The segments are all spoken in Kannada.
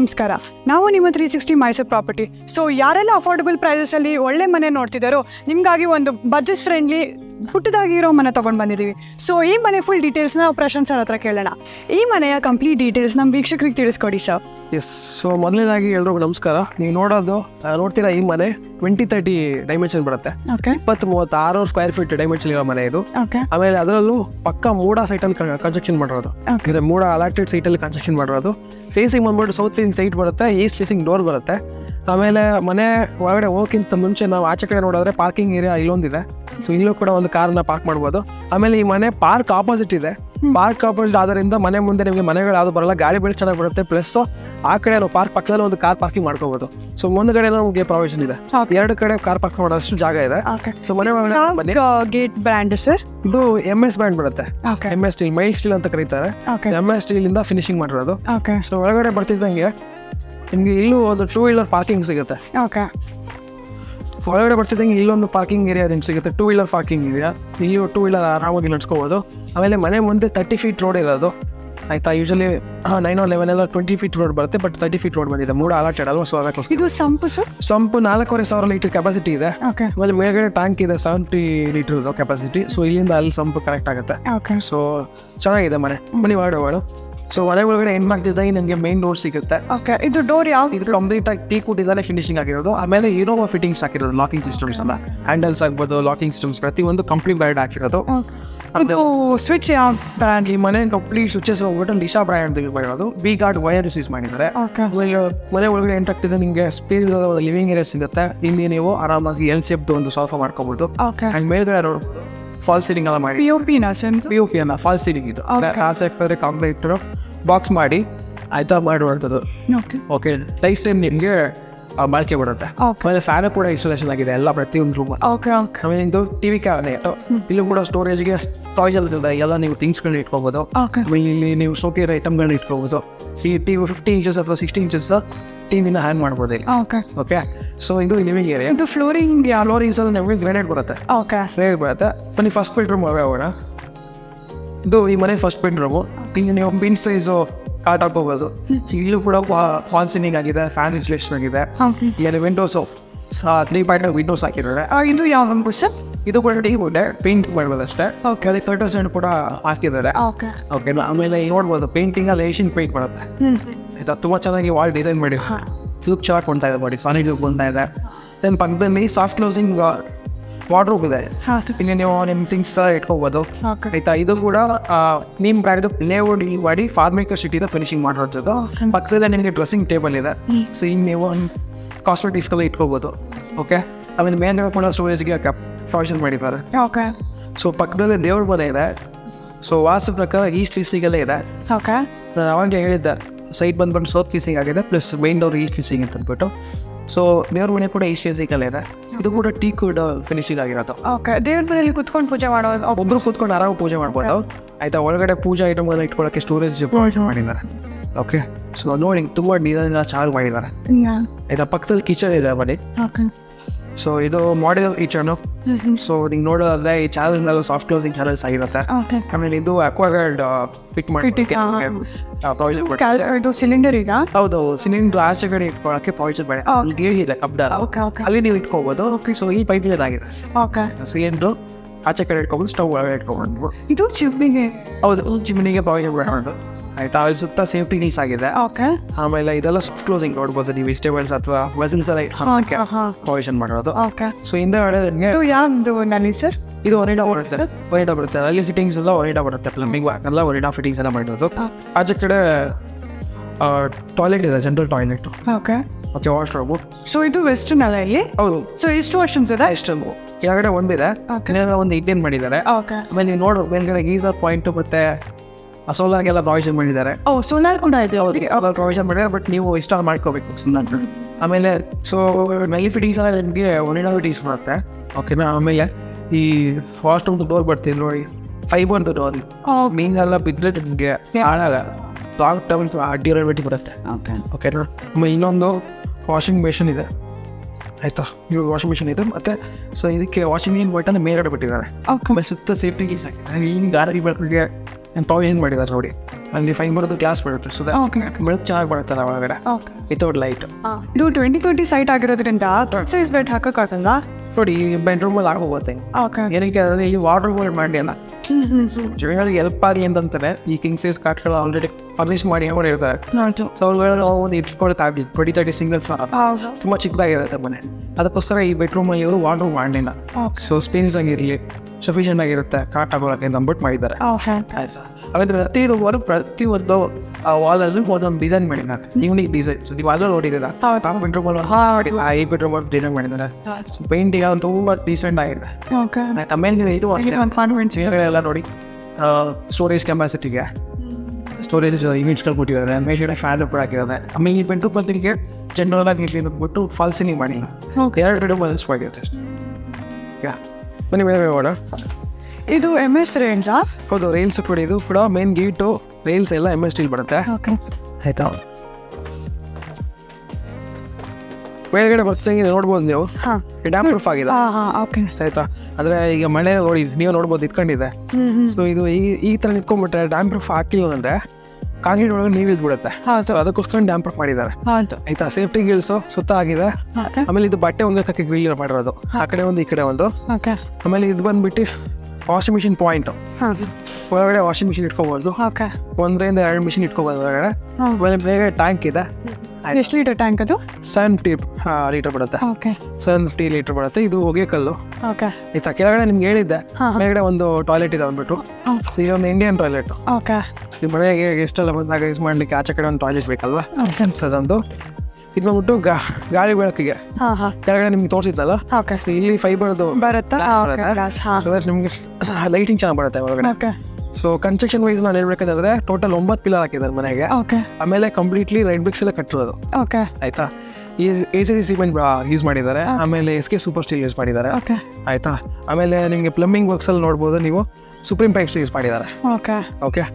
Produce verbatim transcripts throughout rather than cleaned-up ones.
ನಮಸ್ಕಾರ. ನಾವು ನಿಮ್ಮ three sixty Mysuru property. So ಯಾರೆಲ್ಲ ಅಫೋರ್ಡಬಲ್ ಪ್ರೈಸಸಲ್ಲಿ ಒಳ್ಳೆ ಮನೆ ನೋಡ್ತಿದ್ದಾರೋ ನಿಮಗಾಗಿ ಒಂದು ಬಜೆಟ್ ಫ್ರೆಂಡ್ಲಿ ಪುಟ್ಟದಾಗಿರೋ ಮನೆ ತೊಗೊಂಡು ಬಂದಿದ್ದೀವಿ. ಸೊ ಈ ಮನೆ ಫುಲ್ ಡೀಟೇಲ್ಸ್ನ ಪ್ರಶಾಂತ್ ಸರ್ ಹತ್ರ ಕೇಳೋಣ. ಈ ಮನೆಯ ಕಂಪ್ಲೀಟ್ ಡೀಟೇಲ್ಸ್ ನಮ್ಮ ವೀಕ್ಷಕರಿಗೆ ತಿಳಿಸ್ಕೊಡಿ ಸರ್. ಎಸ್, ಸೊ ಮೊದಲನೇದಾಗಿ ಎಲ್ರಿಗೂ ನಮಸ್ಕಾರ. ನೀವು ನೋಡೋದು ನೋಡ್ತೀರಾ ಈ ಮನೆ ಟ್ವೆಂಟಿ ತರ್ಟಿ ಡೈಮೆನ್ಷನ್ ಬರುತ್ತೆ. ಇಪ್ಪತ್ತು ಮೂವತ್ತಾರು ಸ್ಕ್ವೇರ್ ಫೀಟ್ ಡೈಮೆನ್ಷನ್ ಇರೋ ಮನೆ ಇದು. ಆಮೇಲೆ ಅದರಲ್ಲೂ ಪಕ್ಕ ಮೂಡ ಸೈಟಲ್ಲಿ ಕನ್ಸ್ಟ್ರಕ್ಷನ್ ಮಾಡಿರೋದು. ಅಂದರೆ ಮೂಡ ಅಲಾಟೆಡ್ ಸೈಟಲ್ಲಿ ಕನ್ಸ್ಟ್ರಕ್ಷನ್ ಮಾಡಿರೋದು. ಫೇಸಿಂಗ್ ಬಂದ್ಬಿಟ್ಟು ಸೌತ್ ಫೇಸಿಂಗ್ ಸೈಟ್ ಬರುತ್ತೆ, ಈಸ್ಟ್ ಫೇಸಿಂಗ್ ಡೋರ್ ಬರುತ್ತೆ. ಆಮೇಲೆ ಮನೆ ಒಳಗಡೆ ಹೋಗೋಕ್ಕಿಂತ ಮುಂಚೆ ನಾವು ಆಚೆ ಕಡೆ ನೋಡಿದ್ರೆ ಪಾರ್ಕಿಂಗ್ ಏರಿಯಾ ಇಲ್ಲೊಂದಿದೆ. ಸೊ ಇಲ್ಲೂ ಕೂಡ ಒಂದು ಕಾರ್ನ ಪಾರ್ಕ್ ಮಾಡ್ಬೋದು. ಆಮೇಲೆ ಈ ಮನೆ ಪಾರ್ಕ್ ಆಪೋಸಿಟ್ ಇದೆ. ಪಾರ್ಕ್ ಆಪೋಸಿಟ್ ಆದ್ದರಿಂದ ಮನೆ ಮುಂದೆ ನಿಮಗೆ ಮನೆಗಳು ಯಾವುದು ಬರಲ್ಲ, ಗಾಳಿ ಬೆಳಕು ಚೆನ್ನಾಗಿ ಬರುತ್ತೆ. ಪ್ಲಸ್ ಆ ಕಡೆ ನಾವು ಪಾರ್ಕ್ ಪಕ್ಕದಲ್ಲಿ ಒಂದು ಕಾರ್ ಪಾರ್ಕಿಂಗ್ ಮಾಡ್ಕೋಬಹುದು. ಸೊ ಮುಂದ್ಗಡೆ ನಮಗೆ ಪ್ರಾವಿಷನ್ ಇದೆ, ಎರಡು ಕಡೆ ಕಾರ್ ಪಾರ್ಕ್ ಮಾಡೋಷ್ಟು ಜಾಗ ಇದೆ. ಸೊ ಮನೆ ಗೇಟ್ ಬ್ರ್ಯಾಂಡ್ ಸರ್ ಇದು ಎಂ ಎಸ್ ಬ್ರ್ಯಾಂಡ್ ಬರುತ್ತೆ. M S steel, mild steel ಅಂತ ಕರೀತಾರೆ. ಎಂ ಎಸ್ ಸ್ಟೀಲ್ ಇಂದ ಫಿನಿಶಿಂಗ್ ಮಾಡಿರೋದು. ಸೊ ಒಳಗಡೆ ಬರ್ತಿದ್ದಂಗೆ ನಿಮಗೆ ಇಲ್ಲೂ ಒಂದು ಟೂ ವೀಲರ್ ಪಾರ್ಕಿಂಗ್ ಸಿಗುತ್ತೆ. ಹೊರಗಡೆ ಬರ್ತಿದ್ದಂಗೆ ಇಲ್ಲೊಂದು ಪಾರ್ಕಿಂಗ್ ಏರಿಯಾ ನಿಮ್ಗೆ ಸಿಗುತ್ತೆ, ಟೂ ವೀಲರ್ ಪಾರ್ಕಿಂಗ್ ಏರಿಯಾ. ಇಲ್ಲಿ ಟೂ ವೀಲರ್ ಆರಾಮಾಗಿ ನಡೆಸ್ಕೋಬೋದು. ಆಮೇಲೆ ಮನೆ ಮುಂದೆ ತರ್ಟಿ ಫೀಟ್ ರೋಡ್ ಇರೋದು ಆಯ್ತಾ. ಯೂಶಲಿ ನೈನ್ ಓ ಲೆವೆನ್ ಎಲ್ಲ ಟ್ವೆಂಟಿ ಫೀಟ್ ರೋಡ್ ಬರುತ್ತೆ, ಬಟ್ ತರ್ಟಿ ಫೀಟ್ ರೋಡ್ ಬಂದಿದೆ. ಮೂಡ ಅಲಾಟೆಡ್ ಅಲ್ವಾ, ಸೊ ಅದಕ್ಕೆ ಇದು ಸಂಪು ಸರ್. ಸಂಪು ನಾಲ್ಕೂವರೆ ಸಾವಿರ ಲೀಟರ್ ಕೆಪಾಸಿಟಿ ಇದೆ. ಆಮೇಲೆ ಮೇಲ್ಗಡೆ ಟ್ಯಾಂಕ್ ಇದೆ ಸೆವೆಂಟಿ ಲೀಟರ್ ಕೆಪಾಸಿಟಿ. ಸೊ ಇಲ್ಲಿಂದ ಅಲ್ಲಿ ಸಂಪು ಕನೆಕ್ಟ್ ಆಗುತ್ತೆ. ಸೊ ಚೆನ್ನಾಗಿದೆ ಮನೆ. ಮನೆ ಹೊರಗಡೆ ಸೊ ಮನೆ ಒಳಗಡೆ ಏನ್ ಮಾಡ್ತಿದ್ದಾಗ ನಿಮಗೆ ಮೇನ್ ಡೋರ್ ಸಿಗುತ್ತೆ. ಇದು ಡೋರ್ ಯಾವ ಇದು ಕಂಪ್ಲೀಟ್ ಆಗಿ ಟೀಕ್ ವುಡ್ ಇಂದಾನೆ ಫಿನಿಶಿಂಗ್ ಆಗಿರೋದು. ಆಮೇಲೆ ಇನೋವಾ ಫಿಟ್ಟಿಂಗ್ಸ್ ಹಾಕಿರೋದು, ಲಾಕಿಂಗ್ ಸಿಸ್ಟಮ್ಸ್ ಅಲ್ಲ, ಹ್ಯಾಂಡಲ್ಸ್ ಆಗ್ಬೋದು, ಲಾಕಿಂಗ್ ಸಿಸ್ಟಮ್ಸ್ ಪ್ರತಿಯೊಂದು ಕಂಪ್ಲೀಟ್ ಬ್ರ್ಯಾಂಡ್ ಹಾಕಿರೋದು. ಸ್ವಿಚ್ ಯಾವ ಬ್ರ್ಯಾಂಡ್? ಈ ಮನೆ ಕಂಪ್ಲೀಟ್ ಸ್ವಿಚಸ್ ಹೋಗ್ಬಿಟ್ಟು ಲಿಶಾ ಬ್ರ್ಯಾಂಡ್ ಮಾಡಿರೋದು. ವಿ ಗಾರ್ಡ್ ವೈರ್ ಯೂಸ್ ಮಾಡಿದ್ದಾರೆ. ಮನೆ ಒಳಗಡೆ ಎಂಟಾಗ್ತಿದೆ ನಿಮಗೆ ಸ್ಪೇಸ್ ಲಿವಿಂಗ್ ಏರಿಯಾ ಸಿಗುತ್ತೆ. ಇಲ್ಲಿ ನೀವು ಆರಾಮಾಗಿ ಎಲ್ ಶೇಪ್ ಒಂದು ಸೋಫಾ ಮಾಡ್ಕೋಬಹುದು. ಅಂಡ್ ಮೇಲ್ಗಡೆ ಫಾಲ್ ಸೀಲಿಂಗ್ ಎಲ್ಲ ಮಾಡಿ, P O P P O P ಅನ್ನ ಫಾಲ್ ಸೀಲಿಂಗ್ ಇದು ಆ ಸೈಡ್ ಕಾಂಕ್ರೀಟ್ ಬಾಕ್ಸ್ ಮಾಡಿ ಆಯ್ತಾ ಮಾಡುವಂಥದ್ದು. ಓಕೆ, ಲೈಫ್ ಟೈಮ್ ನಿಮಗೆ ಬಾಳಿಕೆ ಬರುತ್ತೆ. ಆಮೇಲೆ ಫ್ಯಾನ್ ಕೂಡ ಇನ್ಸ್ಟಾಲೇಷನ್ ಆಗಿದೆ ಎಲ್ಲ ಪ್ರತಿಯೊಂದು ರೂಮ್. ಆಮೇಲೆ ಇದು ಟಿವಿ ಕ್ಯಾಬಿನೆಟ್, ಇಲ್ಲೂ ಕೂಡ ಸ್ಟೋರೇಜ್ಗೆ ಟಾಯ್ಸ್ ಎಲ್ಲ ಎಲ್ಲ ನೀವು ಥಿಂಗ್ಸ್ಗಳನ್ನ ಇಟ್ಕೋಬಹುದು. ಇಲ್ಲಿ ನೀವು ಶೋಕೇರ್ ಐಟಮ್ಗಳನ್ನ ಇಟ್ಕೋಬಹುದು. ಸಿ ಟಿವಿ ಫಿಫ್ಟಿ ಇಂಚಸ್ ಅಥವಾ ಸಿಕ್ಸ್ಟಿ ಇಂಚಸ್ ಟಿವಿನ ಹ್ಯಾಂಗ್ ಮಾಡ್ಬೋದು. ಓಕೆ, ಸೊ ಇದು ಲಿವಿಂಗ್ ಏರಿಯಾ. ಇದು ಫ್ಲೋರಿಂಗ್ ಫ್ಲೋರಿಂಗ್ಸ್ ಅಲ್ಲಿ ನಮಗೆ ಗ್ರಾನೈಟ್ ಬರುತ್ತೆ. ಗ್ರಾನೈಟ್ ಬರುತ್ತೆ. ಬನ್ನಿ ಫಸ್ಟ್ ಬೆಡ್ರೂಮ್ ಹೋಗೋಣ. ಇದು ಈ ಮನೆ ಫಸ್ಟ್ ಬೆಡ್ರೂಮು. ಇಲ್ಲಿ ನೀವು ಬಿನ್ ಸೈಜು ಕಾಟ್ ಹಾಕೋಬಹುದು. ಇಲ್ಲೂ ಕೂಡ ಫಾಲ್ ಸೀಲಿಂಗ್ ಆಗಿದೆ, ಫ್ಯಾನ್ ಇನ್ಸ್ಟಾಲೇಷನ್ ಆಗಿದೆ. ಇಲ್ಲಿ ವಿಂಡೋಸು ತ್ರೀ ಪಾಯಿಂಟ್ ವಿಂಡೋಸ್ ಹಾಕಿದ್ದಾರೆ. ಇದು ಯಾವ ಸರ್? ಇದು ಕೂಡ ಟೀ ವುಡ್ ಪೇಂಟ್ ಮಾಡ್ಬೋದು ಅಷ್ಟೇ. ಅದಕ್ಕೆ ಕರ್ಟನ್ಸ್ ಕೂಡ ಹಾಕಿದ್ದಾರೆ. ಓಕೆ, ಆಮೇಲೆ ನೋಡ್ಬೋದು ಪೇಂಟಿಂಗ್ ಅಲ್ಲಿ ಏಷಿಯನ್ ಪೇಂಟ್ ಬರುತ್ತೆ ಆಯ್ತಾ. ತುಂಬ ಚೆನ್ನಾಗಿ ವಾಲ್ ಡಿಸೈನ್ ಮಾಡಿ ಲುಕ್ ಚೆನ್ನಾಗಿ ಕೊಡ್ತಾ ಇದೆ, ಬಾಡಿ ಸಾಲಿಡ್ ಲುಕ್ ಬಂತಾ ಇದೆ. ದೆನ್ ಪಕ್ಕದಲ್ಲಿ ಸಾಫ್ಟ್ ಕ್ಲೋಸಿಂಗ್ ವಾರ್ಡ್ರೋಬ್ ಇದೆ. ಇಲ್ಲಿ ನೀವು ನಿಮ್ಮ ಥಿಂಗ್ಸ್ ಇಟ್ಕೋಬೋದು ಆಯ್ತಾ. ಇದು ಕೂಡ ನಿಮ್ಮ ಬ್ರ್ಯಾಂಡ್ ಪ್ಲೇವುಡ್ ಮಾಡಿ ಫಾರ್ಮಿಕರ್ ಸಿಟಿನ ಫಿನಿಶಿಂಗ್ ಮಾಡಿರೋದು. ಪಕ್ಕದಲ್ಲೇ ನಿಮಗೆ ಡ್ರೆಸ್ಸಿಂಗ್ ಟೇಬಲ್ ಇದೆ. ಸೊ ಇಲ್ಲಿ ನೀವು ಕಾಸ್ಮೆಟಿಕ್ಸ್ಗೆಲ್ಲ ಇಟ್ಕೋಬೋದು. ಓಕೆ, ಆಮೇಲೆ ಮೇಲ್ಗಡೆ ಕೂಡ ಸ್ಟೋರೇಜ್ಗೆ ಪ್ರಾವಿಷನ್ ಮಾಡಿದ್ದಾರೆ. ಸೊ ಪಕ್ಕದಲ್ಲೇ ದೇವ್ರ ಮನೆ ಇದೆ. ಸೊ ವಾಸ್ತು ಪ್ರಕಾರ ಈಸ್ಟ್ ಫೇಸಿಂಗಲ್ಲೇ ಇದೆ. ನಾನು ಅವಾಗ ಹೇಳಿದ್ದೆ ಸೈಡ್ ಬಂದ್ಬಿಟ್ಟು ಸೌತ್ ಫೇಸಿಂಗ್ ಆಗಿದೆ, plus main door east facing ಅಂತ ಅಂದ್ಬಿಟ್ಟು. ಸೊ ದೇವ್ರ ಮನೆ ಕೂಡ ಈಸ್ಟ್ ಫೇಸಿಂಗಲ್ಲೇ ಇದೆ. ಇದು ಕೂಡ ಟೀಕ್ ವುಡ್ ಫಿನಿಶಿಂಗ್ ಆಗಿರೋದು. ದೇವ್ರ ಮನೆಯಲ್ಲಿ ಕುತ್ಕೊಂಡು ಪೂಜೆ ಮಾಡೋದು, ಒಬ್ರು ಕೂತ್ಕೊಂಡು ಆರಾಮ ಪೂಜೆ ಮಾಡ್ಬೋದು ಆಯ್ತಾ. ಒಳಗಡೆ ಪೂಜಾ ಐಟಮ್ ಎಲ್ಲ ಇಟ್ಕೊಳ್ಳೋಕ್ಕೆ ಸ್ಟೋರೇಜ್ ಮಾಡಿದ್ದಾರೆ. ಓಕೆ, ಸೊ ನೋಡಿ ತುಂಬ ಡಿಸೈನ್ ಎಲ್ಲ ಚೆನ್ನಾಗಿ ಮಾಡಿದ್ದಾರೆ ಆಯ್ತಾ. ಪಕ್ಕದಲ್ಲಿ ಕಿಚನ್ ಇದೆ ಮನೆ. ಸೊ ಇದು ಮಾಡ್ಯುಲರ್ ಕಿಚನು. ಸೊ ನೀವು ನೋಡೋದಾದ್ರೆ ಈ ಚಾನಲ್ ಸಾಫ್ಟ್ ಕ್ಲೋಸಿಂಗ್ ಚಾನಲ್ಸ್ ಆಗಿರುತ್ತೆ. ಆಮೇಲೆ ಇದು ಅಕ್ವಾಗಾರ್ಡ್ ಫಿಟ್ ಮಾಡಿ ಇದು ಸಿಲಿಂಡರ್ ಈಗ. ಹೌದು, ಸಿಲಿಂಡರ್ ಆಚೆ ಕಡೆ ಇಟ್ಕೊಳ್ಳೋಕ್ಕೆ ಪಾಯ್ಸನ್ ಬೇಡ, ಗೇಜ್ ಇದೆ ಕಬ್ಡ, ಅಲ್ಲಿ ನೀವು ಇಟ್ಕೋಬಹುದು. ಸೊ ಈ ಪೈಪ್ ಲೈನ್ ಆಗಿದೆ. ಸಿಲಿಂಡ್ರು ಆಚೆ ಕಡೆ ಇಟ್ಕೋಬಹುದು, ಸ್ಟವ್ ಒಳಗಡೆ ಇಟ್ಕೋಬಹುದು. ಇದು ಚಿಮ್ನಿಗೆ. ಹೌದು, ಚಿಮ್ನಿಗೆ ಪಾಯ್ಸನ್ ಬೇಡ ಆಯ್ತಾ. ಅಲ್ಲಿ ಸುತ್ತ ಸೇಫ್ಟಿ ನೀಸ್ ಆಗಿದೆ. ಆಮೇಲೆ ಇದೆಲ್ಲ ಸಾಫ್ಟ್ ಕ್ಲೋಸಿಂಗ್ ನೋಡ್ಬೋದು ನೀವು. ವೆಜಿಟೇಬಲ್ಸ್ ಅಥವಾ ವೆಸಲ್ಸ್ ಎಲ್ಲ ಪ್ರೊವಿಷನ್ ಮಾಡೋದು. ಸೊ ಹಿಂದೆ ಯಾವ್ದು ನಲ್ಲಿ ಸರ್? ಇದು ಒನಿಡಾ ಬರುತ್ತೆ. ಒನಿಡಾ ಬರುತ್ತೆ ಅಲ್ಲಿ ಸಿಟ್ಟಿಂಗ್ಸ್ ಎಲ್ಲ ಒನಿಡಾ ಬರುತ್ತೆ. ಪ್ಲಂಬಿಂಗ್ ಎಲ್ಲ ಒನಿಡಾ ಫಿಟ್ಟಿಂಗ್ಸ್ ಎಲ್ಲ ಮಾಡಿರೋದು. ಆಚೆ ಕಡೆ ಟಾಯ್ಲೆಟ್ ಇದೆ, general toilet. Okay okay washroom. So ಇದು ವೆಸ್ಟರ್ನ್ ಅಲ್ಲ ಇಲ್ಲಿ? ಹೌದು. ಸೊ ಎಷ್ಟು ವಾಶ್ರೂಮ್ಸ್ ಇದೆ? ವೆಸ್ಟರ್ನ್ ಕೆಳಗಡೆ ಒಂದಿದೆ, ಒಂದು ಇಂಡಿಯನ್ ಮಾಡಿದ್ದಾರೆ. ಆಮೇಲೆ ನೀವು ನೋಡು ಮೇಲ್ಗಡೆ ಗೀಸರ್ ಪಾಯಿಂಟ್ ಮತ್ತೆ ಸೋಲಾರ್ಗೆಲ್ಲ ಪ್ರಾವಿಷನ್ ಮಾಡಿದ್ದಾರೆ. ಓ, ಸೋಲಾರ್ ಕೂಡ ಇದೆ ಅವರಿಗೆ ಪ್ರಾವಿಷನ್ ಮಾಡಿದ್ದಾರೆ, ಬಟ್ ನೀವು ಇನ್ಸ್ಟಾಲ್ ಮಾಡ್ಕೋಬೇಕು ಸೋಲಾರ್. ಆಮೇಲೆ ಸೊ ನೈಲ್ ಫಿಟ್ಟಿಂಗ್ಸ್ ಎಲ್ಲ ನಿಮಗೆ ಒನಿಡಾ ಫಿಟ್ಟಿಂಗ್ಸ್ ಬರುತ್ತೆ. ಓಕೆನಾ. ಆಮೇಲೆ ಈ ವಾಶ್ರೂಮ್ದು ಡೋರ್ ಬರ್ತೀವಿ ನೋಡಿ, ಫೈಬರ್ದು ಡೋರ್. ಮೀನೆಲ್ಲ ಬಿದ್ದರೆ ನಿಮಗೆ ಹಾಳಾಗ ಲಾಂಗ್ ಟರ್ಮ್ ಡ್ಯೂರಬಿಲಿಟಿ ಬರುತ್ತೆ. ಓಕೆನಾ. ಆಮೇಲೆ ಇನ್ನೊಂದು ವಾಷಿಂಗ್ ಮೆಷಿನ್ ಇದೆ ಆಯಿತಾ. ಇವಾಗ ವಾಷಿಂಗ್ ಮಿಷಿನ್ ಇದೆ. ಮತ್ತು ಸೊ ಇದಕ್ಕೆ ವಾಷಿಂಗ್ ಮಿಷಿನ್ ಬಟನ್ ಮೇಲ್ಗಡೆ ಬಿಟ್ಟಿದ್ದಾರೆ. ಆಮೇಲೆ ಸುತ್ತ ಸೇಫ್ಟಿ ಗೀಸ್ ಹಾಕಿದ್ದಾರೆ. ಏನು ಗಾಡಿ ಬೆಳಕಿಗೆ ಪ್ರಾವಿಷನ್ ಮಾಡಿದ್ದಾರೆ ನೋಡಿ. ಅಲ್ಲಿ ಫೈಬರ್ದು ಗ್ಲಾಸ್ ಬರುತ್ತೆ ಸೊ ಬೆಳಕು ಚೆನ್ನಾಗಿ ಬರುತ್ತಲ್ಲ ಒಳಗಡೆ ವಿತೌಟ್ ಲೈಟ್. ಇದು ಟ್ವೆಂಟಿ ಟ್ವೆಂಟಿ ಸೈಟ್ ಆಗಿರೋದ್ರಿಂದ ಸೈಜ್ ಬೆಡ್ ಹಾಕೋಕ್ಕಾಗಲ್ಲ ನೋಡಿ ಬೆಡ್ರೂಮಲ್ಲಿ ಆಗೋಗುತ್ತೆ. ಏನಕ್ಕೆ ಅಂದರೆ ಇಲ್ಲಿ ವಾಟರ್ ಬೋರ್ಡ್ ಮಾಡಿ ಅಲ್ಲ ಜನಗಳಿಗೆ ಹೆಲ್ಪ್ ಆಗಲಿ ಅಂತಂತಾರೆ ಈ ಕಿಂಗ್ ಸೈಜ್ ಕಾಟ್ಗಳು ಆಲ್ರೆಡಿ ಫರ್ನಿಶ್ ಮಾಡಿ ಇರ್ತಾರೆ. ಸೊ ಅವ್ರುಗಳು ಒಂದು ಇಟ್ಸ್ಕೊಳಕ್ಕಾಗಲಿ ಟ್ವೆಂಟಿ ತರ್ಟಿ ಸಿಂಗಲ್ಸ್ ತುಂಬ ಚಿಕ್ಕದಾಗಿರುತ್ತೆ ಮನೆ. ಅದಕ್ಕೋಸ್ಕರ ಈ ಬೆಡ್ರೂಮಲ್ಲಿ ಇವರು ವಾಟರ್ ಮಾಡಲಿಲ್ಲ. ಸೊ ಸ್ಪೇಸ್ ಆಗಿರಲಿ ಸಫಿಷಿಯೆಂಟ್ ಆಗಿರುತ್ತೆ ಕಾಟ್ ಹಾಕೋಳಕ್ಕೆ ಅಂತ ಅಂದ್ಬಿಟ್ಟು ಮಾಡಿದ್ದಾರೆ. ಆಯ್ತಾ ಆಮೇಲೆ ಪ್ರತಿಯೊಬ್ಬರು ಪ್ರತಿಯೊಂದು ವಾಲಲ್ಲಿ ಒಂದೊಂದು ಡಿಸೈನ್ ಮಾಡಿದ್ದಾರೆ, ಯೂನಿಕ್ ಡಿಸೈನ್. ಸೊ ನೀವು ಅಲ್ಲೂ ನೋಡಿದ್ದೀರಾ ಬೆಡ್ರೂಮಲ್ಲಿ ಈ ಬೆಡ್ರೂಮಲ್ಲಿ ಡಿಸೈನ್ ಮಾಡಿದ್ದಾರೆ. ಪೇಂಟಿಂಗ್ ಅದು ತುಂಬ ಡೀಸೆಂಟ್ ಆಗಿದೆ. ಆಮೇಲೆ ನೀವು ಇದು ಎಲ್ಲ ನೋಡಿ ಸ್ಟೋರೇಜ್ ಕೆಪಾಸಿಟಿಗೆ ಸ್ಟೋರೇಜ್ ಯೂನಿಟ್ಸ್ಗಳು ಕೊಟ್ಟಿದ್ದಾರೆ, ಮೇಲ್ಗಡೆ ಫ್ಯಾನ್ ಕೂಡ ಹಾಕಿದ್ದಾರೆ. ಆಮೇಲೆ ಈ ಬೆಡ್ರೂಮ್ ಬಂದಿಗೆ ಜನರಲ್ ಆಗಿ ಇರಲಿ ಅಂದ್ಬಿಟ್ಟು ಫಾಲ್ ಸೀಲಿಂಗ್ ಮಾಡಿ ಎರಡು ಬೆಡ್ರೂಮ್ ಅಲಿಸ್ ಮಾಡಿದ್ದಾರೆ ಅಷ್ಟೇ. ಬನ್ನಿ ಬೇರೆ ಬೇಡ. ಇದು ಎಮ್ ಎಸ್ ರೇಲ್ಸಾ? ಹೌದು ರೈಲ್ಸ್ ಕೂಡ. ಇದು ಕೂಡ ಮೇನ್ ಗೇಟು ರೈಲ್ಸ್ ಎಲ್ಲ ಎಮ್ ಎಸ್ ಸ್ಟೀಲ್ ಬರುತ್ತೆ. ಆಯ್ತಾ ಮೇಲ್ಗಡೆ ಬರ್ಸಂಗೆ ನೋಡ್ಬೋದು ನೀವು ಡ್ಯಾಮ್ ಪ್ರೂಫ್ ಆಗಿದೆ. ಆಯ್ತಾ ಅಂದ್ರೆ ಈಗ ಮಳೆ ನೋಡಿ ನೀವು ನೋಡ್ಬೋದು ಇಟ್ಕೊಂಡಿದೆ. ಸೊ ಇದು ಈ ಈ ಥರ ನಿಂತ್ಕೊಂಡ್ಬಿಟ್ರೆ ಡ್ಯಾಮ್ ಪ್ರೂಫ್ ಹಾಕಿಲ್ಲ ಅಂದ್ರೆ ಕಾಂಕ್ರೀಟ್ ಒಳಗೆ ನೀರು ಇದ್ಬಿಡುತ್ತೆ. ಸೊ ಅದಕ್ಕೋಸ್ಕರ ಡ್ಯಾಮ್ ಪ್ರೂಫ್ ಮಾಡಿದ್ದಾರೆ. ಆಯ್ತಾ ಸೇಫ್ಟಿ ಗಿಲ್ಸು ಸುತ್ತ ಆಗಿದೆ. ಆಮೇಲೆ ಇದು ಬಟ್ಟೆ ಒಂದು ಕಕ್ಕೆ ಗ್ರಿಲ್ ಮಾಡಿರೋದು, ಆ ಕಡೆ ಒಂದು ಈ ಕಡೆ ಒಂದು. ಆಮೇಲೆ ಇದು ಬಂದ್ಬಿಟ್ಟು ವಾಷಿಂಗ್ ಮಿಷಿನ್ ಪಾಯಿಂಟ್, ಒಳಗಡೆ ವಾಷಿಂಗ್ ಮಿಷಿನ್ ಇಟ್ಕೋಬಹುದು. ಒಂದರಿಂದ ಎರಡು ಮಿಷಿನ್ ಇಟ್ಕೋಬಹುದು ಒಳಗಡೆ. ಆಮೇಲೆ ಬೇಗ ಟ್ಯಾಂಕ್ ಇದೆ. ಎಷ್ಟು ಲೀಟರ್ ಟ್ಯಾಂಕ್ ಅದು? ಸೆವೆನ್ ಫಿಫ್ಟಿ ಲೀಟರ್ ಬರುತ್ತೆ. ಸೆವೆನ್ ಫಿಫ್ಟಿ ಲೀಟರ್ ಬರುತ್ತೆ. ಇದು ಹೊಗೆ ಕಲ್ಲು. ಆಯ್ತಾ ಕೆಳಗಡೆ ನಿಮ್ಗೆ ಹೇಳಿದ್ದೆ ಮೇಲ್ಗಡೆ ಒಂದು ಟಾಯ್ಲೆಟ್ ಇದೆ ಅಂದ್ಬಿಟ್ಟು. ಇದೊಂದು ಇಂಡಿಯನ್ ಟಾಯ್ಲೆಟ್. ಈ ಮನೆಗೆ ಎಷ್ಟೆಲ್ಲ ಬಂದಾಗ ಯೂಸ್ ಮಾಡ್ಲಿಕ್ಕೆ ಆಚೆ ಕಡೆ ಒಂದು ಟಾಯ್ಲೆಟ್ ಬೇಕಲ್ವಾ, ಸೊ ಅದೊಂದು. ಇದು ಬಂದ್ಬಿಟ್ಟು ಗಾಳಿ ಬೆಳಕಿಗೆ ಕೆಳಗಡೆ ನಿಮ್ಗೆ ತೋರಿಸಿದ್ದಲ್ಲ ಇಲ್ಲಿ ಫೈಬರ್ದು ಬರುತ್ತೆ, ನಿಮ್ಗೆ ಲೈಟಿಂಗ್ ಚೆನ್ನಾಗಿ ಬರುತ್ತೆ ಒಳಗಡೆ. ಸೊ ಕನ್ಸ್ಟ್ರಕ್ಷನ್ ವೈಸ್ ನಾನು ಹೇಳ್ಬೇಕಂದ್ರೆ ಟೋಟಲ್ ಒಂಬತ್ತು ಪಿಲ್ಲರ್ ಹಾಕಿದ್ದಾರೆ ಮನೆಗೆ. ಆಮೇಲೆ ಕಂಪ್ಲೀಟ್ಲಿ ರೆಡ್ ಬ್ರಿಕ್ಸ್ ಎಲ್ಲ ಕಟ್ಟಿರೋದು. ಆಯ್ತಾ ಈ ಎ ಸಿ ಸಿಮೆಂಟ್ ಯೂಸ್ ಮಾಡಿದ್ದಾರೆ. ಆಮೇಲೆ S K super steel use ಮಾಡಿದ್ದಾರೆ. ಆಯ್ತಾ ಆಮೇಲೆ ನಿಮಗೆ ಪ್ಲಂಬಿಂಗ್ ವರ್ಕ್ಸ್ ಅಲ್ಲಿ ನೋಡ್ಬೋದು ನೀವು ಸುಪ್ರೀಂ ಪೈಪ್ಸ್ ಯೂಸ್ ಮಾಡಿದ್ದಾರೆ. ಓಕೆ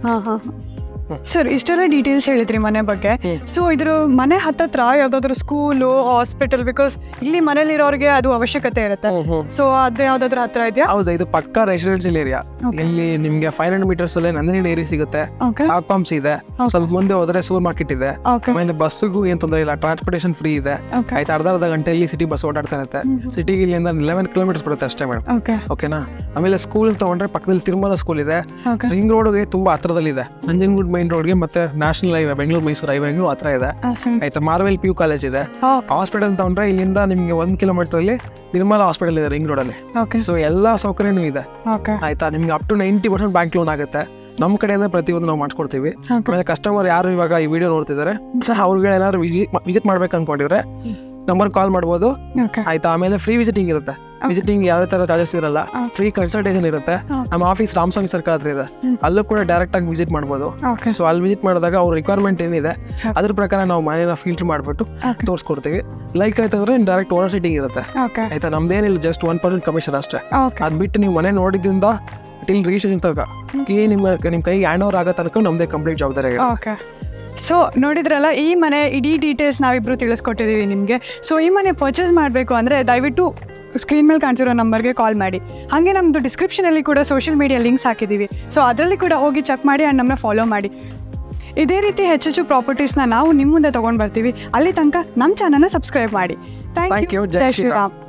ಸರ್ ಇಷ್ಟೆಲ್ಲ ಡೀಟೇಲ್ಸ್ ಹೇಳಿದ್ರಿ ಮನೆ ಬಗ್ಗೆ. ಸೊ ಇದ್ರ ಮನೆ ಹತ್ತತ್ರ ಯಾವ್ದಾದ್ರು ಸ್ಕೂಲು ಹಾಸ್ಪಿಟಲ್, ಬಿಕಾಸ್ ಇಲ್ಲಿ ಮನೇಲಿರೋರಿಗೆ ಅದು ಅವಶ್ಯಕತೆ ಇರುತ್ತೆ. ಸೊ ಅದು ಯಾವ್ದಾದ್ರು ಹತ್ರ ಇದೆಯಾ? ಹೌದಾ, ಇದು ಪಕ್ಕಾ ರೆಸಿಡೆನ್ಷಿಯಲ್ ಏರಿಯಾ. ಇಲ್ಲಿ ನಿಮ್ಗೆ ಫೈವ್ ಹಂಡ್ರೆಡ್ ಮೀಟರ್ಸ್ ಅಲ್ಲೇ ನಂದಿನಿ ಡೈರಿ ಸಿಗುತ್ತೆ, ಹಾಟ್ ಪಂಪ್ಸ್ ಇದೆ, ಸ್ವಲ್ಪ ಮುಂದೆ ಹೋದ್ರೆ ಸೂಪರ್ ಮಾರ್ಕೆಟ್ ಇದೆ. ಆಮೇಲೆ ಬಸ್ಸಿಗೂ ಏನ್ ತೊಂದರೆ ಇಲ್ಲ, ಟ್ರಾನ್ಸ್ಪೋರ್ಟೇಷನ್ ಫ್ರೀ ಇದೆ. ಆಯ್ತಾ ಅರ್ಧ ಅರ್ಧ ಗಂಟೆಯಲ್ಲಿ ಸಿಟಿ ಬಸ್ ಓಡಾಡ್ತಾ ಇರುತ್ತೆ. ಸಿಟಿಗೆ ಇಲ್ಲಿಂದ ಲೆವೆನ್ ಕಿಲೋಮೀಟರ್ಸ್ ಬರುತ್ತೆ ಅಷ್ಟೇ ಮೇಡಮ್. ಓಕೆನಾ. ಆಮೇಲೆ ಸ್ಕೂಲ್ ತಗೊಂಡ್ರೆ ಪಕ್ಕದಲ್ಲಿ ತಿರುಮಲ ಸ್ಕೂಲ್ ಇದೆ. ರಿಂಗ್ ರೋಡ್ಗೆ ತುಂಬಾ ಹತ್ರದಲ್ಲಿದೆ. ನಂಜನಗೂಡು ಮೈನ್ ರೋಡ್ಗೆ ಮತ್ತೆ ನ್ಯಾಷನಲ್ ಹೈವೇ ಬೆಂಗಳೂರು ಮೈಸೂರು ಹೈವೇಗೂ ಹತ್ರ ಇದೆ. ಆಯ್ತಾ ಮಾರ್ವೆಲ್ ಪಿ ಯು ಕಾಲೇಜ್ ಇದೆ. ಹಾಸ್ಪಿಟಲ್ ತಗೊಂಡ್ರೆ ಇಲ್ಲಿಂದ ನಿಮ್ಗೆ ಒಂದ್ ಕಿಲೋಮೀಟರ್ ಅಲ್ಲಿ ನಿರ್ಮಲ ಹಾಸ್ಪಿಟಲ್ ಇದೆ ರಿಂಗ್ ರೋಡ್ ಅಲ್ಲಿ. ಸೊ ಎಲ್ಲಾ ಸೌಕರ್ಯನೂ ಇದೆ. ಆಯ್ತಾ ನಿಮ್ಗೆ up to ninety percent bank loan ಆಗುತ್ತೆ. ನಮ್ಮ ಕಡೆಯಿಂದ ಪ್ರತಿಯೊಂದು ನಾವು ಮಾಡ್ಕೊಡ್ತೀವಿ. ಆಮೇಲೆ ಕಸ್ಟಮರ್ ಯಾರು ಇವಾಗ ಈ ವಿಡಿಯೋ ನೋಡ್ತಿದ್ದಾರೆ ಅವ್ರಿಗೆ ಏನಾದ್ರು ವಿಸಿಟ್ ವಿಸಿಟ್ ಮಾಡ್ಬೇಕು ಅನ್ಕೊಂಡಿದ್ರೆ ನಂಬರ್ ಕಾಲ್ ಮಾಡ್ಬೋದು. ಆಯ್ತಾ ಆಮೇಲೆ ಫ್ರೀ ವಿಸಿಟಿಂಗ್ ಇರುತ್ತೆ. ವಿಸಿಟಿಂಗ್ ಯಾವ ತರ ಚಾರ್ಜಸ್ ಇರಲ್ಲ, ಫ್ರೀ ಕನ್ಸಲ್ಟೇಷನ್ ಇರುತ್ತೆ. ನಮ್ಮ ಆಫೀಸ್ ರಾಮಸ್ವಾಮಿ ಸರ್ಕಲ್ ಹತ್ರ ಇದೆ, ಅಲ್ಲೂ ಕೂಡ ಡೈರೆಕ್ಟ್ ಆಗಿ ವಿಸಿಟ್ ಮಾಡ್ಬೋದು. ಸೊ ಅಲ್ಲಿ ವಿಸಿಟ್ ಮಾಡಿದಾಗ ಅವ್ರ ರಿಕ್ವೈರ್ಮೆಂಟ್ ಏನಿದೆ ಅದ್ರ ಪ್ರಕಾರ ನಾವು ಮನೇನ ಫಿಲ್ಟರ್ ಮಾಡ್ಬಿಟ್ಟು ತೋರಿಸ್ಕೊಡ್ತೀವಿ. ಲೈಕ್ ಆಯ್ತಂದ್ರೆ ಡೈರೆಕ್ಟ್ ಓನರ್ ಸೀಟಿಂಗ್ ಇರುತ್ತೆ. ಆಯ್ತಾ ನಮ್ದೇನಿಲ್ಲ, ಜಸ್ಟ್ ಒನ್ ಪರ್ಸೆಂಟ್ ಕಮಿಷನ್ ಅಷ್ಟೇ. ಅದ್ ಬಿಟ್ಟು ನೀವು ಮನೆ ನೋಡಿದ್ರಿಂದ ಟಿಲ್ ರಿಜಿಸ್ಟ್ರೇಷನ್ ತನಕ ನಿಮ್ಮ ನಿಮ್ಮ ಕೈಗೆ ಹ್ಯಾಂಡ್ ಓವರ್ ಆಗೋ ತನಕ ನಮ್ದೇ ಕಂಪ್ಲೀಟ್ ಜವಾಬ್ದಾರಿ ಆಗುತ್ತೆ. ಸೊ ನೋಡಿದ್ರಲ್ಲ, ಈ ಮನೆ ಇಡೀ ಡೀಟೇಲ್ಸ್ ನಾವಿಬ್ರು ತಿಳಿಸ್ಕೊಟ್ಟಿದ್ದೀವಿ ನಿಮಗೆ. ಸೊ ಈ ಮನೆ ಪರ್ಚೇಸ್ ಮಾಡಬೇಕು ಅಂದರೆ ದಯವಿಟ್ಟು ಸ್ಕ್ರೀನ್ ಮೇಲೆ ಕಾಣ್ತಿರೋ ನಂಬರ್ಗೆ ಕಾಲ್ ಮಾಡಿ. ಹಾಗೆ ನಮ್ಮದು ಡಿಸ್ಕ್ರಿಪ್ಷನಲ್ಲಿ ಕೂಡ ಸೋಷಿಯಲ್ ಮೀಡಿಯಾ ಲಿಂಕ್ಸ್ ಹಾಕಿದ್ದೀವಿ. ಸೊ ಅದರಲ್ಲಿ ಕೂಡ ಹೋಗಿ ಚೆಕ್ ಮಾಡಿ ಆ್ಯಂಡ್ ನಮ್ಮನ್ನ ಫಾಲೋ ಮಾಡಿ. ಇದೇ ರೀತಿ ಹೆಚ್ಚೆಚ್ಚು ಪ್ರಾಪರ್ಟೀಸ್ನ ನಾವು ನಿಮ್ಮ ಮುಂದೆ ತೊಗೊಂಡು ಬರ್ತೀವಿ. ಅಲ್ಲಿ ತನಕ ನಮ್ಮ ಚಾನಲ್ನ ಸಬ್ಸ್ಕ್ರೈಬ್ ಮಾಡಿ. Thank you. ಜೈ ಶ್ರೀರಾಮ್.